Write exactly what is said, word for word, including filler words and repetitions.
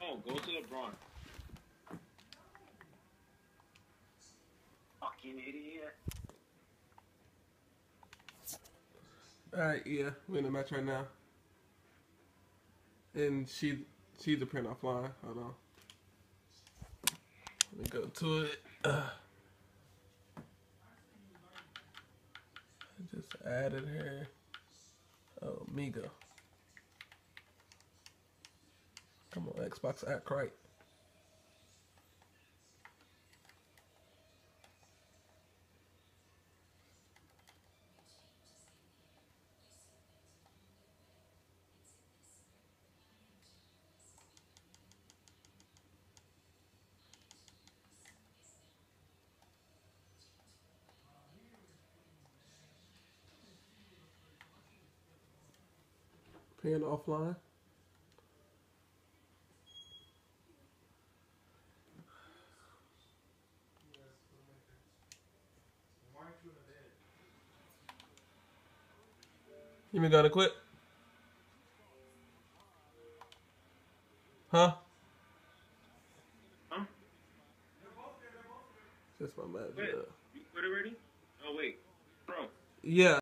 No, go to LeBron. Fucking idiot. Alright, yeah, we're in the match right now. And she she's a print offline. Hold on. Let me go to it. Uh, I just added her. Oh, Migo. Come on, Xbox, act right. Pin offline. You been gonna quit? Huh? Huh? Just my man. Quit. You quit already? Oh, wait. Bro. Yeah.